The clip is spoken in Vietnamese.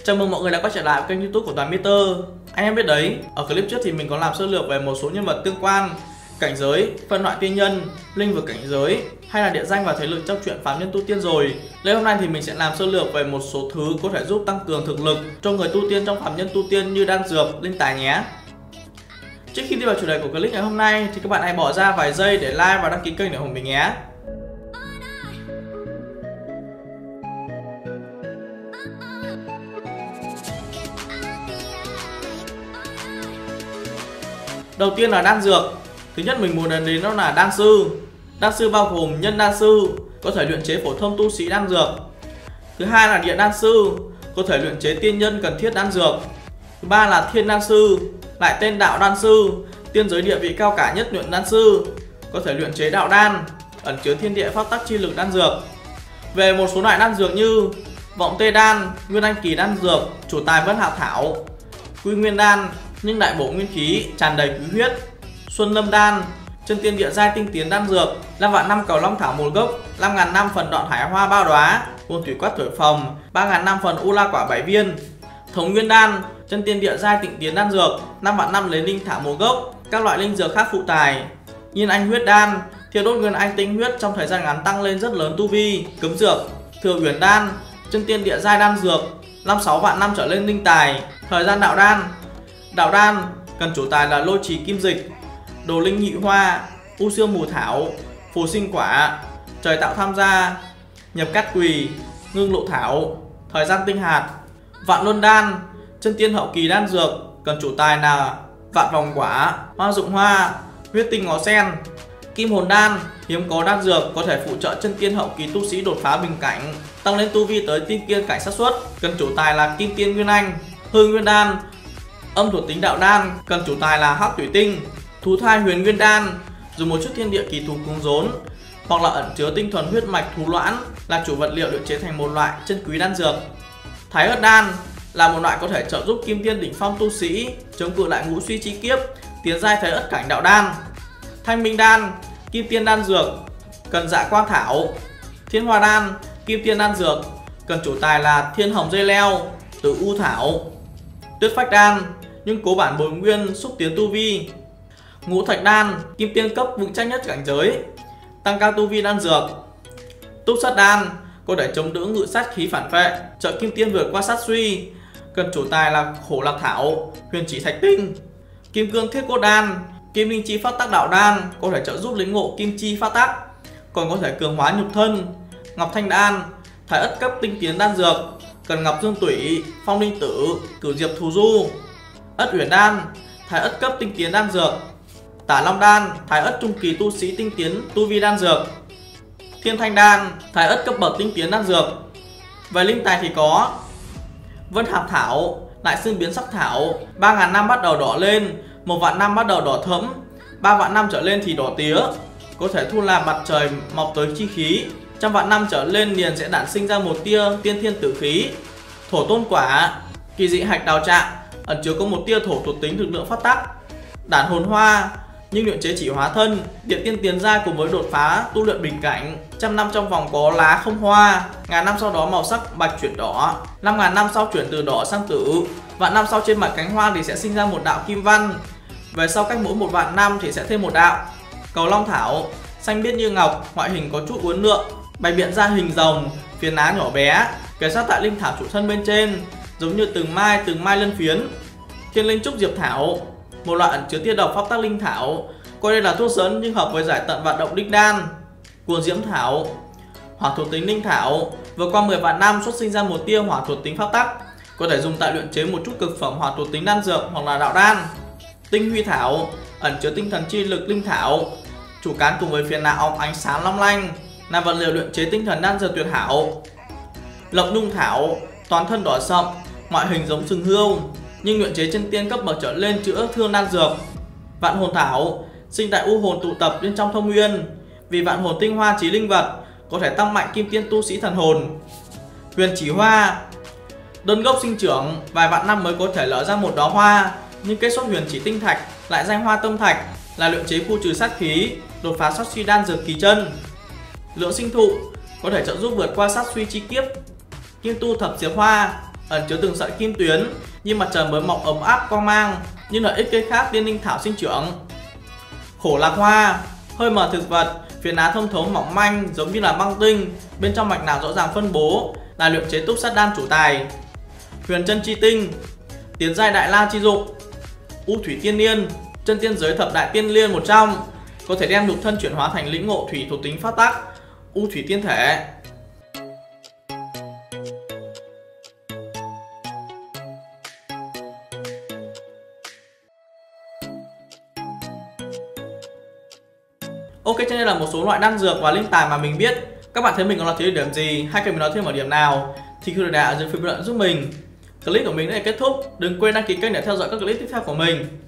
Chào mừng mọi người đã quay trở lại với kênh YouTube của Toàn Mr. Anh em biết đấy, ở clip trước thì mình có làm sơ lược về một số nhân vật tương quan, cảnh giới, phân loại tiên nhân, linh vực cảnh giới hay là địa danh và thế lực trong truyện Phàm Nhân Tu Tiên rồi. Đây hôm nay thì mình sẽ làm sơ lược về một số thứ có thể giúp tăng cường thực lực cho người tu tiên trong Phàm Nhân Tu Tiên như đan dược, linh tài nhé. Trước khi đi vào chủ đề của clip ngày hôm nay thì các bạn hãy bỏ ra vài giây để like và đăng ký kênh để ủng hộ mình nhé. Đầu tiên là đan dược. Thứ nhất mình muốn đến đó là đan sư. Đan sư bao gồm nhân đan sư, có thể luyện chế phổ thông tu sĩ đan dược. Thứ hai là địa đan sư, có thể luyện chế tiên nhân cần thiết đan dược. Thứ ba là thiên đan sư, lại tên đạo đan sư, tiên giới địa vị cao cả nhất luyện đan sư, có thể luyện chế đạo đan, ẩn chứa thiên địa pháp tắc chi lực đan dược. Về một số loại đan dược như vọng tê đan, nguyên anh kỳ đan dược, chủ tài vân hạ thảo, quy nguyên đan, nhưng đại bổ nguyên khí, tràn đầy khí huyết, xuân lâm đan, chân tiên địa giai tinh tiến đan dược, 5 vạn năm cầu long thảo một gốc, 5.000 năm phần đoạn hải hoa bao đóa, buôn thủy quát thổi phồng, 3.000 năm phần u la quả 7 viên, thống nguyên đan, chân tiên địa giai tịnh tiến đan dược, 5 vạn năm lấy linh thảo một gốc, các loại linh dược khác phụ tài, nhiên anh huyết đan, thiêu đốt nguyên anh tinh huyết trong thời gian ngắn tăng lên rất lớn tu vi, cấm dược, thừa uyển đan, chân tiên địa giai đan dược, 5-6 vạn năm trở lên linh tài, thời gian đạo đan. Đạo đan cần chủ tài là lôi trì kim dịch, đồ linh nhị hoa, u xương mù thảo, phù sinh quả, trời tạo tham gia, nhập cát quỳ, ngưng lộ thảo, thời gian tinh hạt. Vạn luân đan, chân tiên hậu kỳ đan dược, cần chủ tài là vạn vòng quả, hoa dụng hoa, huyết tinh ngó sen. Kim hồn đan, hiếm có đan dược, có thể phụ trợ chân tiên hậu kỳ tu sĩ đột phá bình cảnh, tăng lên tu vi tới tiên tiên cảnh xác suất, cần chủ tài là kim tiên nguyên anh. Hư nguyên đan, âm thuộc tính đạo đan, cần chủ tài là hắc thủy tinh. Thú thai huyền nguyên đan, dùng một chút thiên địa kỳ thú cứng rốn hoặc là ẩn chứa tinh thuần huyết mạch thú loãn, là chủ vật liệu luyện chế thành một loại chân quý đan dược. Thái ớt đan là một loại có thể trợ giúp kim tiên đỉnh phong tu sĩ chống cự lại ngũ suy chi kiếp, tiến giai thái ớt cảnh đạo đan. Thanh minh đan, kim tiên đan dược, cần dạ quang thảo. Thiên hoa đan, kim tiên đan dược, cần chủ tài là thiên hồng dây leo, tử u thảo. Tuyết phách đan, nhưng cố bản bồi nguyên, xúc tiến tu vi. Ngũ thạch đan, kim tiên cấp vững chắc nhất cảnh giới, tăng cao tu vi đan dược. Túc sát đan, có thể chống đỡ ngự sát khí phản vệ, trợ kim tiên vượt qua sát suy, cần chủ tài là khổ lạc thảo, huyền chỉ thạch tinh. Kim cương thiết cốt đan, kim linh chi phát tác đạo đan, có thể trợ giúp lĩnh ngộ kim chi phát tác, còn có thể cường hóa nhục thân. Ngọc thanh đan, thái ất cấp tinh tiến đan dược, cần ngọc dương tủy, phong linh tử, cửu diệp thù du. Ất uyển đan, thái ất cấp tinh tiến đan dược. Tả long đan, thái ất trung kỳ tu sĩ tinh tiến tu vi đan dược. Thiên thanh đan, thái ất cấp bậc tinh tiến đan dược. Về linh tài thì có vân hạp thảo, lại xương biến sắc thảo, 3.000 năm bắt đầu đỏ lên, 1 vạn năm bắt đầu đỏ thẫm, 3 vạn năm trở lên thì đỏ tía, có thể thu làm mặt trời mọc tới chi khí, 100 vạn năm trở lên liền sẽ đản sinh ra một tia tiên thiên tử khí. Thổ tôn quả, kỳ dị hạch đào trạng, ẩn chứa có một tia thổ thuộc tính lực lượng phát tắc. Đản hồn hoa, nhưng luyện chế chỉ hóa thân, địa tiên tiến giai cùng với đột phá tu luyện bình cảnh. 100 năm trong vòng có lá không hoa, ngàn năm sau đó màu sắc bạch chuyển đỏ, 5.000 năm sau chuyển từ đỏ sang tử, vạn năm sau trên mặt cánh hoa thì sẽ sinh ra một đạo kim văn. Về sau cách mỗi 1 vạn năm thì sẽ thêm một đạo. Cầu long thảo, xanh biếc như ngọc, ngoại hình có chút uốn lượn, bày biện ra hình rồng, phiến lá nhỏ bé, kề sát tại linh thảo trụ thân bên trên, giống như từng mai lân phiến. Thiên linh trúc diệp thảo, một loại ẩn chứa tia độc pháp tắc linh thảo, coi đây là thuốc dẫn nhưng hợp với giải tận vận động linh đan. Cuồng diễm thảo, hỏa thuộc tính linh thảo, vừa qua 10 vạn năm xuất sinh ra một tia hỏa thuộc tính pháp tắc, có thể dùng tại luyện chế một chút cực phẩm hỏa thuộc tính đan dược hoặc là đạo đan. Tinh huy thảo, ẩn chứa tinh thần chi lực linh thảo, chủ cán cùng với phiến lá óng ánh sáng long lanh, là vật liệu luyện chế tinh thần đan dược tuyệt hảo. Lộc nhung thảo, toàn thân đỏ sậm, ngoại hình giống sừng hươu, nhưng luyện chế chân tiên cấp bậc trở lên chữa thương đan dược. Vạn hồn thảo, sinh tại u hồn tụ tập bên trong thông nguyên, vì vạn hồn tinh hoa trí linh vật, có thể tăng mạnh kim tiên tu sĩ thần hồn. Huyền chỉ hoa, đơn gốc sinh trưởng, vài vạn năm mới có thể nở ra một đóa hoa, nhưng kết xuất huyền chỉ tinh thạch, lại danh hoa tông thạch, là luyện chế khu trừ sát khí, đột phá sát suy đan dược kỳ chân. Lượng sinh thụ, có thể trợ giúp vượt qua sát suy chi kiếp. Kim tu thập diệp hoa, ẩn chứa từng sợi kim tuyến, như mặt trời mới mọc ấm áp quang mang, như là ít cây khác tiên linh thảo sinh trưởng. Khổ lạc hoa, hơi mờ thực vật, phiến lá thông thấu mỏng manh giống như là băng tinh, bên trong mạch não rõ ràng phân bố, là luyện chế túc sát đan chủ tài. Huyền chân chi tinh, tiến giai đại la chi dụng. U thủy tiên liên, chân tiên giới thập đại tiên liên một trong, có thể đem nhục thân chuyển hóa thành lĩnh ngộ thủy thuộc tính phát tắc, U thủy tiên thể. Ok, cho nên là một số loại đan dược và linh tài mà mình biết. Các bạn thấy mình còn là thiếu điểm gì hay cần mình nói thêm ở điểm nào thì cứ để lại ở dưới phần bình luận giúp mình. Clip của mình đến đây kết thúc. Đừng quên đăng ký kênh để theo dõi các clip tiếp theo của mình.